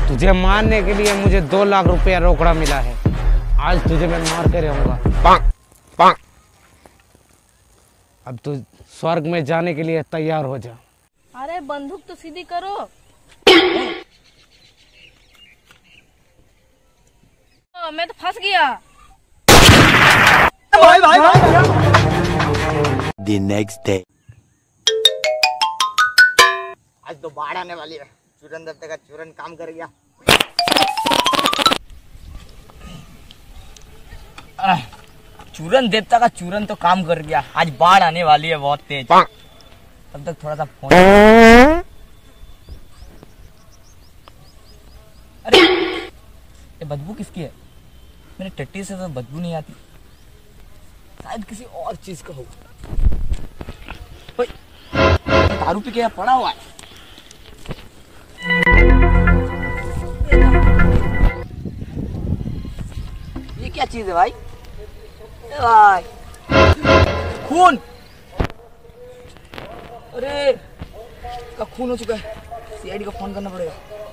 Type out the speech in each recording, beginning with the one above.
तुझे मारने के लिए मुझे 2 लाख रुपया रोकड़ा मिला है। आज तुझे मैं मार के रहूंगा। अब तू स्वर्ग में जाने के लिए तैयार हो जा। अरे बंदूक तो सीधी करो। मैं तो फंस गया। The next day. आज तो बाढ़ आने वाली है। चूरन दत्ते का चूरन काम कर गया। चूरन देवता का चूरन तो काम कर गया। आज बाढ़ आने वाली है बहुत तेज। तब तक थोड़ा सा फोन। अरे ये बदबू किसकी है? मेरे टट्टी से तो बदबू नहीं आती। शायद किसी और चीज का होगा। दारू पी के पड़ा हुआ है। ये क्या चीज है भाई? भाई खून। अरे का खून हो चुका है। सीआईडी को फोन करना पड़ेगा।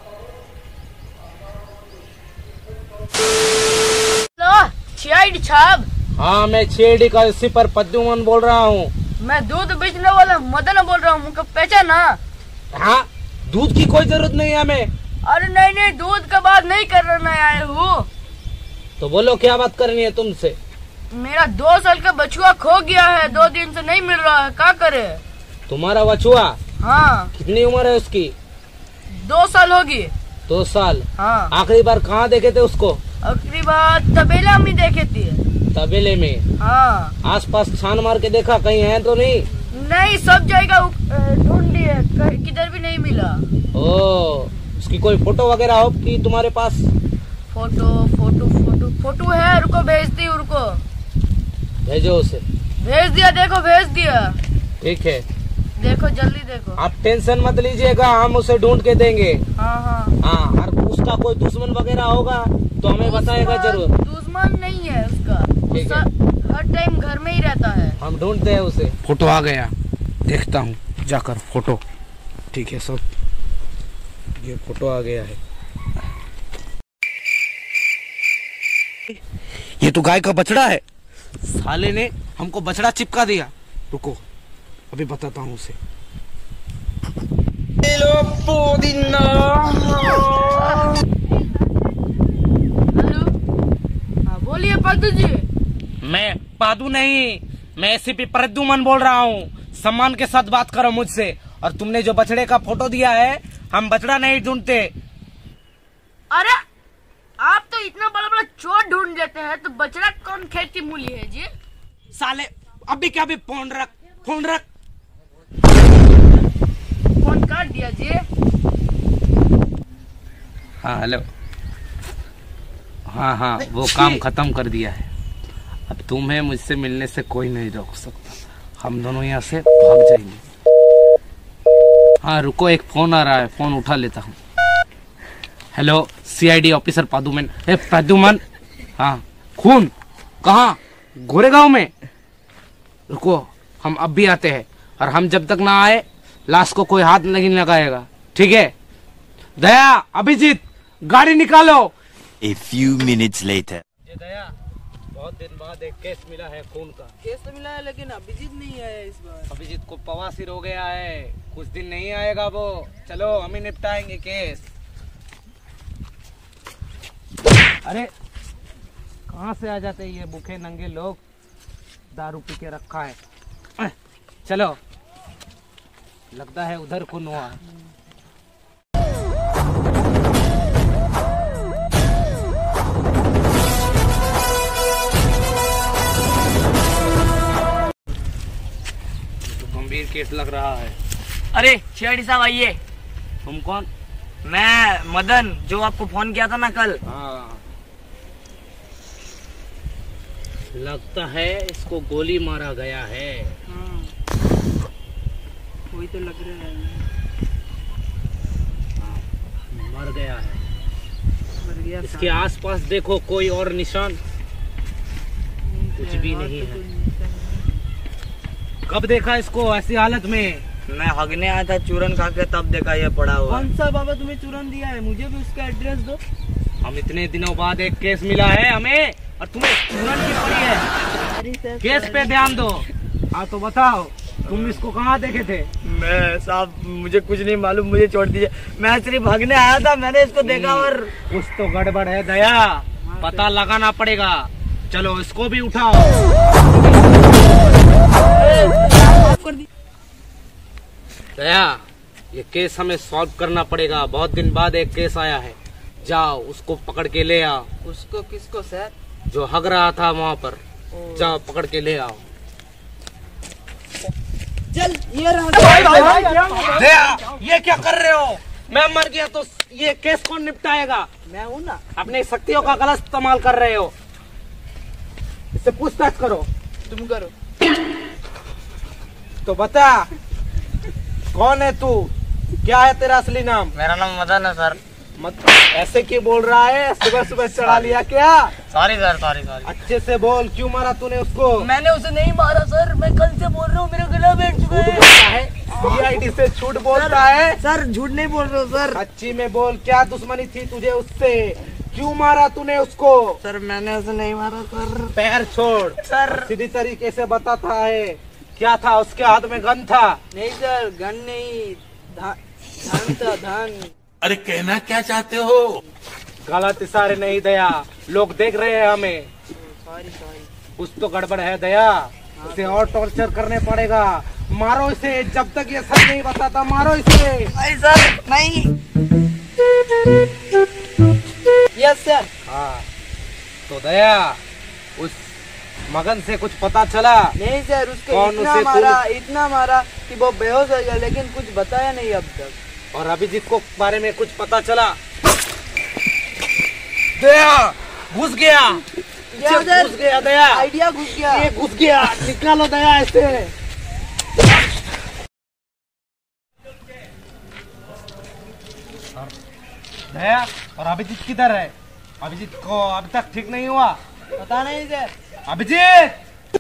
सीआईडी साहब। हाँ, मैं सीआईडी का इसी पर प्रद्युमन बोल रहा हूँ। मैं दूध बेचने वाला मदन बोल रहा हूँ। मुझको पहचाना? हाँ, दूध की कोई जरूरत नहीं है हमें। अरे नहीं, दूध का बात नहीं करना आए हूँ। तो बोलो क्या बात करनी है तुमसे? मेरा 2 साल का बछुआ खो गया है। 2 दिन से नहीं मिल रहा है। क्या करे? तुम्हारा बछुआ? हाँ। कितनी उम्र है उसकी? 2 साल होगी। 2 साल? हाँ। आखिरी बार कहाँ देखे थे उसको? आखिरी बार तबेला में देखे थे। तबेले में? हाँ। आसपास छान मार के देखा, कहीं है तो नहीं? नहीं, सब जगह ढूंढ लिए, किधर भी नहीं मिला। ओ, उसकी कोई फोटो वगैरह हो कि तुम्हारे पास? फोटो है। रुको भेजती हूँ। रुको भेजो उसे। भेज दिया। देखो भेज दिया। ठीक है, देखो जल्दी देखो। आप टेंशन मत लीजिएगा, हम उसे ढूंढ के देंगे। हाँ। और उसका कोई दुश्मन वगैरह होगा तो हमें बताएगा जरूर। दुश्मन नहीं है उसका। ठीक है। हर टाइम घर में ही रहता है। हम ढूंढते हैं उसे। फोटो आ गया, देखता हूँ जाकर फोटो। ठीक है सब, ये फोटो आ गया है। ये तो गाय का बछड़ा है। साले ने हमको बछड़ा चिपका दिया। रुको अभी बताता हूँ उसे। हेलो, बोलिए पादू जी। मैं पादू नहीं, मैं एसीपी प्रद्युमन बोल रहा हूँ। सम्मान के साथ बात करो मुझसे। और तुमने जो बछड़े का फोटो दिया है, हम बछड़ा नहीं ढूंढते। अरे आप तो इतना बड़ा बड़ा चोर ढूंढ लेते हैं, तो बछड़ा कौन खेती मूली है जी? साले अभी क्या भी फोन रख। फोन काट दिया जी। हाँ हेलो। हाँ, वो काम खत्म कर दिया है। अब तुम्हें मुझसे मिलने से कोई नहीं रोक सकता। हम दोनों यहाँ से भाग जाएंगे। हाँ रुको, एक फोन आ रहा है, फोन उठा लेता हूँ। Hello, CID officer Pradyuman. Pradyuman. हाँ, खून कहाँ? गोरेगांव में। रुको, हम अब भी आते हैं, और हम जब तक ना आए लाश को कोई हाथ नहीं लगाएगा, ठीक है? दया, अभिजीत, गाड़ी निकालो। A few minutes later. दया, बहुत दिन बाद एक केस मिला है खून का। केस तो मिला है, लेकिन अभिजीत नहीं आया इस बार। अभिजीत को बवासीर हो गया है, कुछ दिन नहीं आएगा वो। चलो हम ही निपटाएंगे केस। अरे कहाँ से आ जाते ये भूखे नंगे लोग? दारू पी के रखा है। चलो, लगता है उधर खून हुआ। गंभीर केस लग रहा है। अरे सीआईडी साहब आइए। तुम कौन? मैं मदन, जो आपको फोन किया था ना कल। हाँ, लगता है इसको गोली मारा गया है। वही तो लग रहा है। मर गया है। मर गया। इसके आसपास देखो, कोई और निशान कुछ भी नहीं है। कब देखा इसको ऐसी हालत में? मैं हगने आया था चूरन खा के, तब देखा ये पड़ा हुआ। कौन सा बाबा तुम्हें चूरन दिया है? मुझे भी उसका एड्रेस दो। हम इतने दिनों बाद एक केस मिला है हमें, और तुम्हें चूरन की पड़ी है। अरे सर, केस पे ध्यान दो। हाँ तो बताओ, तुम इसको कहाँ देखे थे? मैं साहब मुझे कुछ नहीं मालूम, मुझे छोड़ दीजिए। मैं सिर्फ भागने आया था, मैंने इसको देखा और कुछ तो गड़बड़ है दया, पता लगाना पड़ेगा। चलो इसको भी उठाओ। कर दी। दया, ये केस हमें सॉल्व करना पड़ेगा। बहुत दिन बाद एक केस आया है। जाओ उसको पकड़ के ले आओ। उसको? किसको सर? जो हग रहा था वहाँ पर, जाओ पकड़ के ले आओ। चल ये रहा। दया, ये क्या कर रहे हो? मैं मर गया तो ये केस कौन निपटाएगा? मैं हूँ ना। अपनी शक्तियों का गलत इस्तेमाल कर रहे हो। इससे पूछताछ करो। तुम करो। तो बता, कौन है तू? क्या है तेरा असली नाम? मेरा नाम मदन है सर। मत ऐसे क्यों बोल रहा है? सुबह सुबह चढ़ा लिया क्या? Sorry sir, sorry sorry. अच्छे से बोल, क्यों मारा तूने उसको? मैंने उसे नहीं मारा सर, मैं कल से बोल रहा हूँ, मेरा गला बैठ चुका झूठ है। बोलता है, सीआईडी से झूठ बोलता है। सर झूठ नहीं बोल रहा हूँ सर। अच्छी में बोल, क्या दुश्मनी थी तुझे उससे? क्यों मारा तूने उसको? सर मैंने उसे नहीं मारा सर। पैर छोड़ सर सीधी तरीके से बताता है। क्या था उसके हाथ में? गन था? नहीं सर, गन नहीं, धन था, धन। अरे कहना क्या चाहते हो? गलत इशारे नहीं दया, लोग देख रहे हैं हमें। Sorry sorry. कुछ तो गड़बड़ है दया, इसे और टॉर्चर करने पड़ेगा। मारो इसे, जब तक ये सच नहीं बताता मारो इसे। नहीं सर, नहीं। Yes sir. हाँ तो दया, उस मगन से कुछ पता चला? नहीं सर, उसको कौन इतना मारा कि वो बेहोश हो गया, लेकिन कुछ बताया नहीं अब तक। और अभिजीत को बारे में कुछ पता चला? दया घुस गया, घुस गया दया, आइडिया घुस गया। ये घुस गया, निकालो दया ऐसे। दया, और अभिजीत किधर है? अभिजीत को अभी तक ठीक नहीं हुआ? पता नहीं सर। अभिजीत,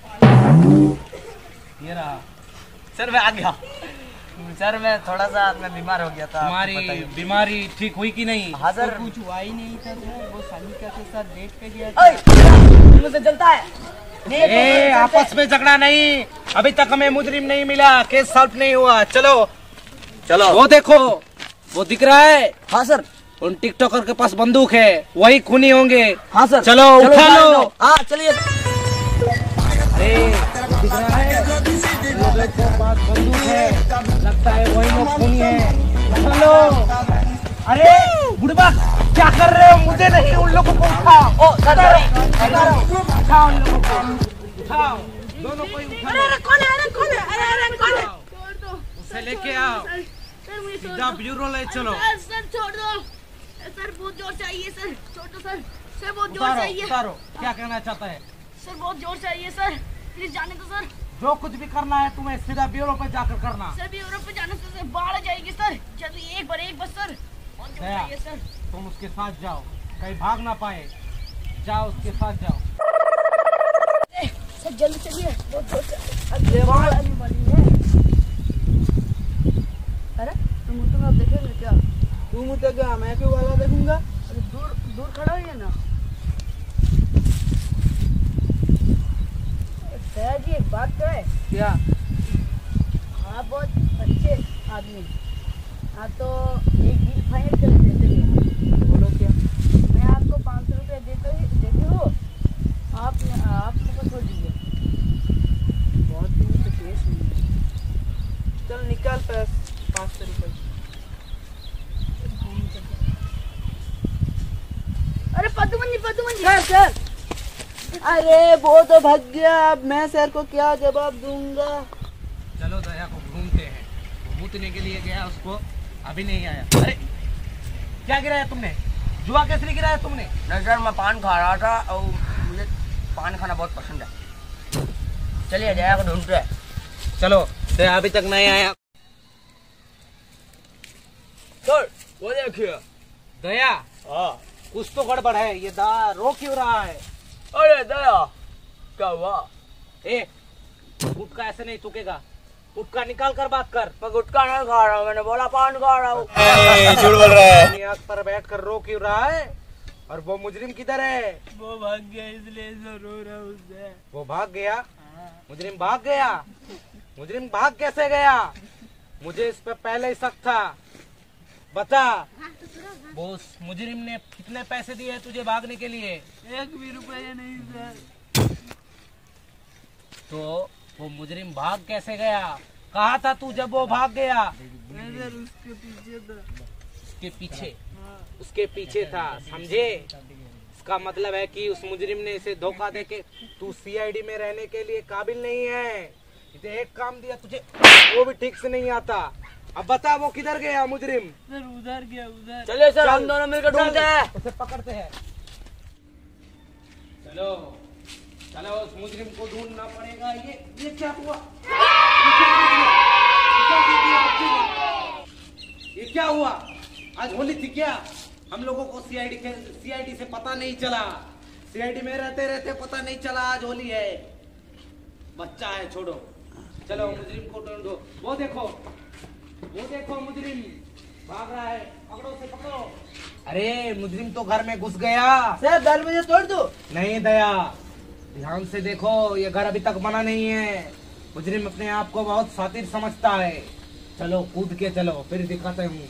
ये रहा। सर मैं आ गया। सर मैं थोड़ा सा मैं बीमार हो गया था। तुम्हारी बीमारी ठीक हुई कि नहीं? हाँ सर। कुछ हुआ ही नहीं था सर, वो सानिका के साथ डेट पे गया था। मुझे जलता है। ए, आपस में झगड़ा नहीं, अभी तक हमें मुजरिम नहीं मिला, केस सॉल्व नहीं हुआ। चलो चलो। वो देखो, वो दिख रहा है? हाँ सर। उन टिकटॉकर के पास बंदूक है, वही खूनी होंगे। हाँ सर। चलो उठा लो। हाँ चलिए। अरे दिख रहा है, लोगों के पास बंदूक है, लगता है वही लोग खूनी है। चलो। अरे बुढ़बा, क्या कर रहे हो? मुझे नहीं, उन लोगों को उठाओ। ओ सर उठाओ उन लोगों को, उठाओ दोनों को ही उठाओ। अरे कौन है? अरे कौन है? अरे कौन है? छोड़ दो उसे लेके आओ, सर, मुझे छोड़ सीधा दो। ब्यूरो ले चलो। सर छोड़ दो सर, बहुत जोर से आई है सर, छोड़ दो सर। सर बहुत जोर से उतारो आई है उतारो, क्या कहना चाहता है? सर, बहुत जोर से आई है सर, प्लीज जाने दो सर। जो कुछ भी करना है तुम्हें सीधा ब्यूरो पे जाकर करना। सर भी यूरोप पे जाने से बाढ़ आ जाएगी सर, जल्दी एक बस सर, बहुत जोर से आई है सर। तुम उसके साथ जाओ, कहीं भाग ना पाए। जाओ उसके साथ जाओ। सर जल्दी चलिए, बहुत जोर से बाढ़ आने वाली है। अरे तुम अब देखेंगे क्या? तू मुझे क्या, मैं क्यों वाला देखूंगा? अरे दूर दूर खड़ा है ना। दया जी एक बात कहे क्या? आप बहुत अच्छे आदमी, हाँ तो एक डील फाइनल कर देते हैं। बोलो क्या? मैं आपको 500 रुपये देती हूँ, आप मुझे छोड़ दीजिए। बहुत दिन से केस नहीं है। चल निकाल पैसे, 500 रुपये। अरे पदुमन जी सर सर, अरे वो तो भाग गया, अब मैं सर को क्या जवाब दूंगा? चलो दया को घूमते हैं। वो मूतने के लिए गया, उसको अभी नहीं आया। अरे क्या गिराया तुमने? जुआ कैसे गिराया तुमने? नहीं सर, मैं पान खा रहा था और मुझे पान खाना बहुत पसंद है। चलिए जया को ढूंढते हैं। चलो, दया अभी तक नहीं आया। सर वो देखिए। दया, हाँ। कुछ तो गड़बड़ है, ये दा रो क्यों रहा है? अरे दया, क्या हुआ? ए, गुटका ऐसे नहीं थूकेगा, गुटखा निकाल कर बात कर। मैं गुटखा नहीं खा रहा हूँ, मैंने बोला पान खा रहा हूँ। झूठ बोल रहा है। अपनी आँख पर बैठ कर रो क्यों रहा है? और वो मुजरिम किधर है? वो भाग गया इसलिए ऐसा रो रहा हूँ उससे। वो भाग गया? मुजरिम भाग गया? मुजरिम भाग कैसे गया? मुझे इस पे पहले ही शक था। बता, वो उस मुजरिम ने कितने पैसे दिए तुझे भागने के लिए? 1 भी रुपया नहीं सर। तो वो मुजरिम भाग कैसे गया? कहा था तू जब वो भाग गया? मैं सर उसके पीछे था। उसके पीछे? उसके पीछे था, समझे? इसका मतलब है कि उस मुजरिम ने इसे धोखा देके तू सीआईडी में रहने के लिए काबिल नहीं है। इसे एक काम दिया तुझे, वो भी ठीक से नहीं आता। अब बता वो किधर गया मुजरिम? सर उधर गया उधर। चलिए सर, हम दोनों मिलकर ढूंढते हैं। उसे पकड़ते हैं। चलो चलो, उस मुजरिम को ढूंढना पड़ेगा। ये क्या हुआ? ये क्या हुआ? आज होली थी क्या? हम लोगों को सीआईडी से पता नहीं चला। सीआईडी में रहते रहते पता नहीं चला आज होली है। बच्चा है, छोड़ो। चलो मुजरिम को ढूंढो। वो देखो मुजरिम भाग रहा है। पकड़ो उसे, पकड़ो। अरे मुजरिम तो घर में घुस गया। सर दरवाजा तोड़ दो। नहीं दया, ध्यान से देखो, ये घर अभी तक बना नहीं है। मुजरिम अपने आप को बहुत शातिर समझता है। चलो कूद के चलो, फिर दिखाते हूँ।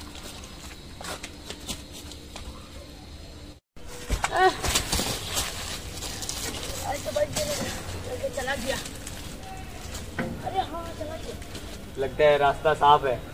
चला गया। अरे हाँ चला गया। लगता है रास्ता साफ है।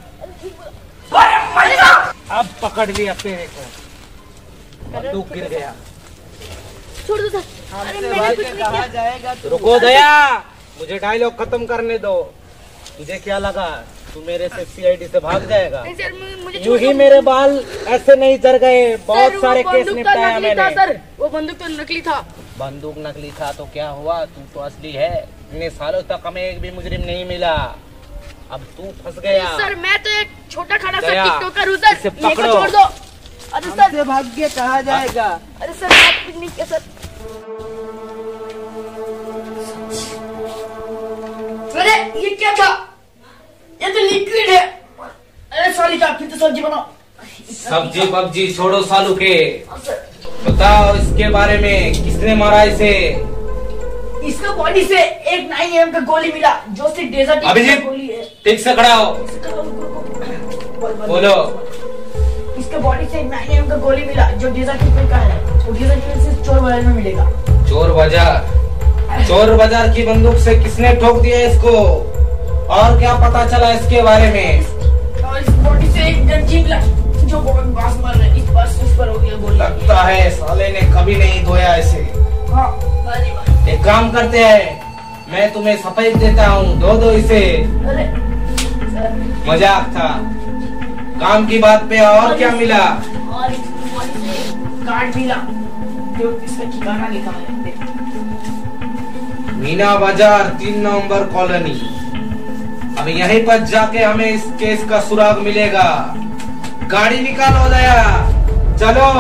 अब पकड़ लिया तेरे को। बंदूक गिर गया। छोड़ दो सर। अरे मैंने कुछ नहीं किया। जाएगा रुको दया, मुझे डायलॉग खत्म करने दो। तुझे क्या लगा तू मेरे से सीआईडी से भाग जाएगा? नहीं सर, मुझे यूं ही मेरे बाल ऐसे नहीं झड़ गए। बहुत सर, सारे वो केस बंदूक तो निपटाया नकली था मैंने। सर, वो बंदूक तो नकली था। बंदूक नकली था तो क्या हुआ? तू तो असली है। इतने सालों तक हमें एक भी मुजरिम नहीं मिला। अब तू फंस गया। सर मैं तो एक छोटा खाना सा दया, टिकटॉकर हूँ सर, इसे मेरे को पकड़ो। छोड़ दो। अरे सर, भाग्य कहा जाएगा। अरे सर मैं तो कुछ नहीं किया सर। अरे ये क्या था? ये तो लिक्विड है। अरे सॉरी का, फिर तो सब्जी बनाओ। सब्जी पब्जी छोड़ो सालू के। हाँ, सर। बताओ इसके बारे में, किसने मारा इसे? इसका बॉडी से एक 9 का गोली मिला, जो सिर्फ डेजर्ट अभिजीत, गोली है। ठीक से खड़ा हो। बोलो। इसके बॉडी से 9 का गोली मिला, जो डेजर्ट का है। वो डेजर्ट से चोर बाजार में मिलेगा। चोर बाजार की बंदूक से किसने ठोक दिया इसको? और क्या पता चला इसके बारे में? और इस बॉडी से एक गंजी मिला, जो बहुत बास मार रहा है। इस पास उस पर हो गया गोली। लगता है साले ने कभी नहीं धोया इसे। हाँ, अरे वाह। एक काम करते हैं, मैं तुम्हें सफेद देता हूँ, धो दो इसे। अरे सर, मजाक था। काम की बात पे और क्या मिला? और इस बॉडी से कार्ड मिला, जो इसका ठिकाना लिखा है। मीना बाजार 3 नवंबर कॉलोनी। अब यहीं पर जाके हमें इस केस का सुराग मिलेगा। गाड़ी निकालो दया, चलो।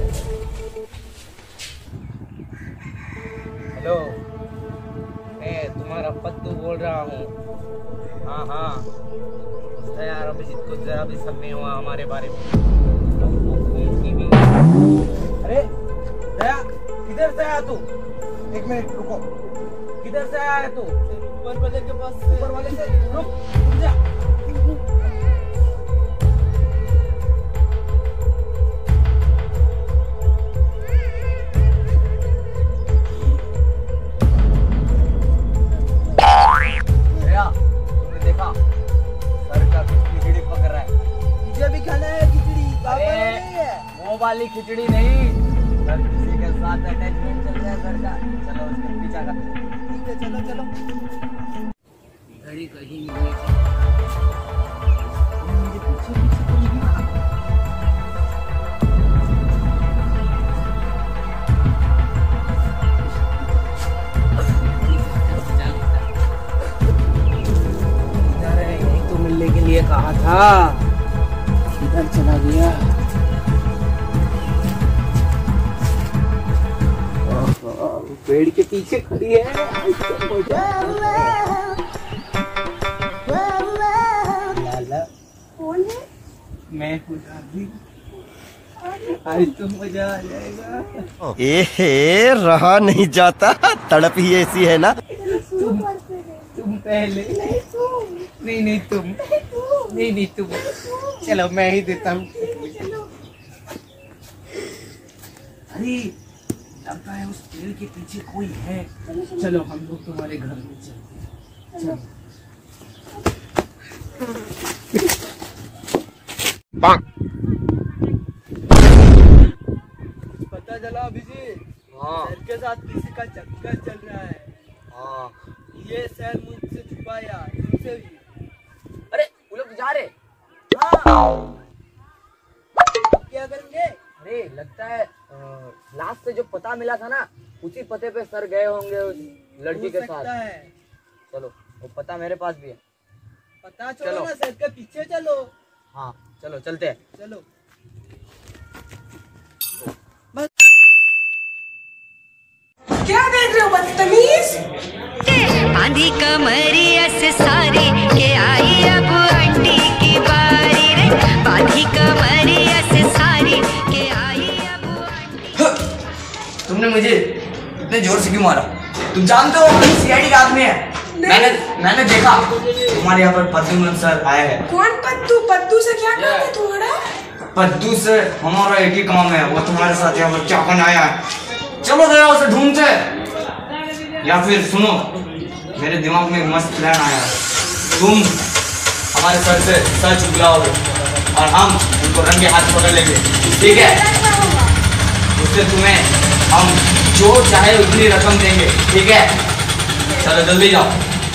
हेलो, मैं तुम्हारा पद्दू बोल रहा हूँ। हाँ यार, अभिजीत को जरा भी शक नहीं हुआ हमारे बारे में। वो खून की भी। अरे दया, किधर से आया तू? एक मिनट रुको, किधर से आया है तू? ऊपर वाले के पास ऊपर वाले से। रुक जा। तुमने देखा सर का कुछ खिचड़ी पक रहा है। मुझे भी खाना है खिचड़ी। नहीं है वो वाली खिचड़ी नहीं, सर किसी के साथ अटैचमेंट चल रहा है सर का। चलो उसके पीछा का। ठीक है, चलो चलो। घड़ी कहीं नहीं। मुझे पीछे पीछे तो नहीं आ। तो मिलने के लिए कहा था, इधर चला गया। पेड़ के पीछे खड़ी है। मैं हूँ दादी, आज तो मजा आ जाएगा। ए रहा नहीं जाता, तड़प ही ऐसी है ना। तुम पहले। नहीं तुम। नहीं तुम। चलो मैं ही देता हूँ। अरे लगता है उस पेड़ के पीछे कोई है। चलो हम लोग तुम्हारे घर में चलते हैं। चलो। पता चला अभिजीत? हाँ। सर के साथ किसी का चक्कर चल रहा है। हाँ। ये सर मुझसे छुपाया, तुमसे भी। अरे वो लोग जा रहे। हाँ। क्या करेंगे? अरे लगता है लास्ट से जो पता मिला था ना, उसी पते पे सर गए होंगे उस लड़की के साथ। चलो वो पता मेरे पास भी है। पता चलो ना, सर के पीछे चलो। हाँ चलो चलते हैं। चलो। क्या देख रहे हो बदतमीज? बांधी कमरिया से सारी के आई अब आंटी की बारी रे, बांधी कमरिया से सारी के आई अब आंटी। तुमने मुझे इतने जोर से क्यों मारा? तुम जानते हो सीआईडी का आदमी है। मैंने देखा तुम्हारे यहाँ पर पद्दू सर आए हैं। कौन पद्दू? पद्दू से क्या काम है तुम्हारा? पद्दू से हमारा एक ही काम है, वो तुम्हारे साथ यहाँ पर क्या करने आया है। चलो गया उसे ढूंढते, या फिर सुनो मेरे दिमाग में मस्त प्लान आया है। तुम हमारे सर से सर चुगलाओगे और हम उनको रंगे हाथ पकड़ लेंगे, ठीक है? उससे तुम्हें हम जो चाहे उतनी रकम देंगे, ठीक है? चलो जल्दी जाओ।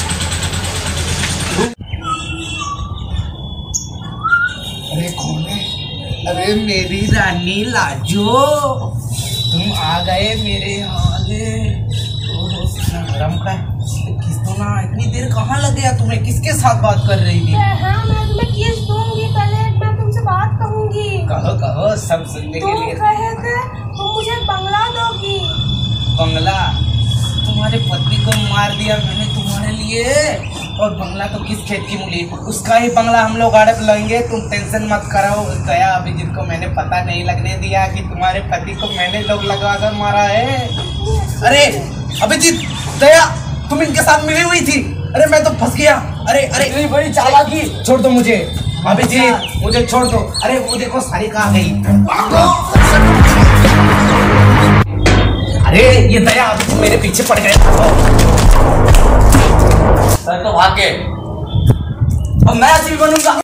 अरे कौन है? अरे मेरी रानी लाजो, तुम आ गए मेरे हाले। गरम का किस दो ना, इतनी देर कहाँ लग गया तुम्हें? किसके साथ बात कर रही थी? हाँ मैं तुम्हें किस दूंगी, पहले मैं तुमसे बात कहूंगी। कहो सब सुनने के लिए। तुम कहे थे तुम मुझे बंगला दोगी। बंगला? तुम्हारे पति को मार दिया मैंने तुम्हारे लिए, और बंगला तो किस खेत की मूली, उसका ही बंगला हम लोग अड़प लेंगे। तुम टेंशन मत कराओ। दया अभिजीत को मैंने पता नहीं लगने दिया कि तुम्हारे पति को मैंने लोग लगाकर मारा है। अरे अभिजीत, दया तुम इनके साथ मिली हुई थी? अरे मैं तो फंस गया। अरे बड़ी चालाकी। छोड़ दो मुझे अभिजीत, मुझे छोड़ दो। अरे वो देखो सारी कहाँ गई। अरे ये दया मेरे पीछे पड़ गए। सर तो भाग गए, अब मैं ऐसी बनूंगा।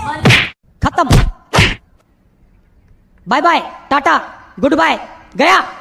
खत्म। Bye bye, tata, goodbye, गया।